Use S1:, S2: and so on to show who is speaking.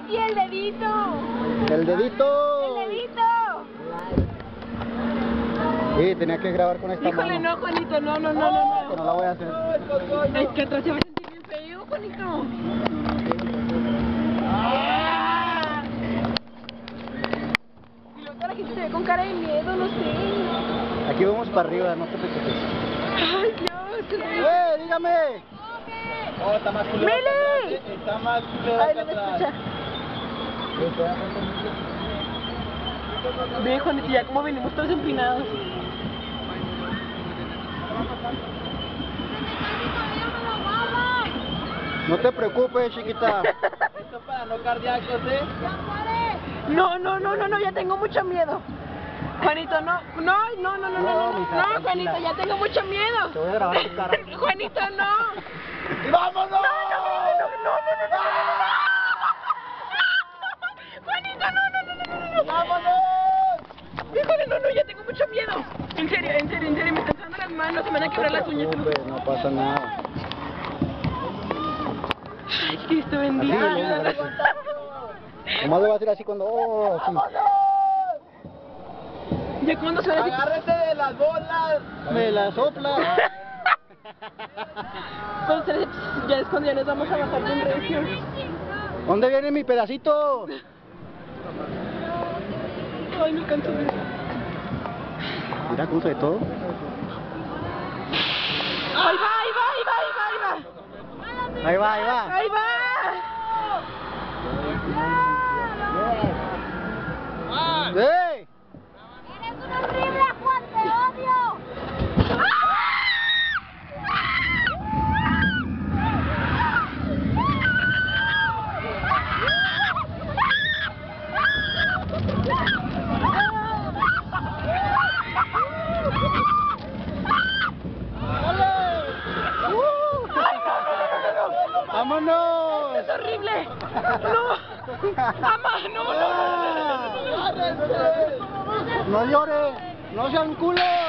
S1: aquí el dedito.
S2: ¡El dedito!
S1: El dedito.
S2: Sí, tenía que grabar con esta
S1: Híjole,
S2: mano.
S1: no, Juanito, no.
S2: Que no la voy a hacer.
S1: Es que atrás se va a sentir bien feo, Juanito. Y luego la gente se ve con cara de miedo, no sé.
S2: Aquí vamos para arriba, no te preocupes.
S1: Ay, Dios, qué feo.
S2: Dígame!
S3: Oh, está más culero.
S1: ¡Mili!
S3: Está más culero.
S1: Ay, no me escucha. Ve, Juanito, ya como venimos todos empinados.
S2: No te preocupes, chiquita.
S3: Esto para no cardíacos, ¿eh?
S1: No, ya tengo mucho miedo. Juanito, no, Juanito, ya tengo mucho miedo.
S2: Te voy a grabar tu cara.
S1: Juanito, no.
S3: ¡Y vámonos!
S1: No. Juanito, no.
S3: ¡Vámonos!
S1: Híjole, no, ya tengo mucho miedo. En serio, me están sudando las manos, se me van a quebrar las uñas.
S2: No pasa nada.
S1: Ay, Cristo bendito.
S2: Así,
S1: Ayúdanos.
S2: Nomás le voy a decir así cuando... ¡Oh! Sí.
S1: ¿Ya cuándo se va a decir?
S3: ¡Agárrate de las bolas!
S2: ¡Me la sopla!
S1: Entonces, ya es cuando ya nos vamos a bajar de un recio.
S2: ¿Dónde viene mi pedacito?
S1: Ay, me canso de eso.
S2: Mira cómo se ve todo.
S1: Ahí va.
S2: Ahí va.
S1: ¡Ahí va!
S2: ¡Hey!
S1: ¡Eres un horrible, Juan! ¡Te odio!
S2: ¡Vámonos!
S1: ¡Es horrible! ¡No! ¡Ama! ¡No!
S2: ¡No llore! ¡No sean culos!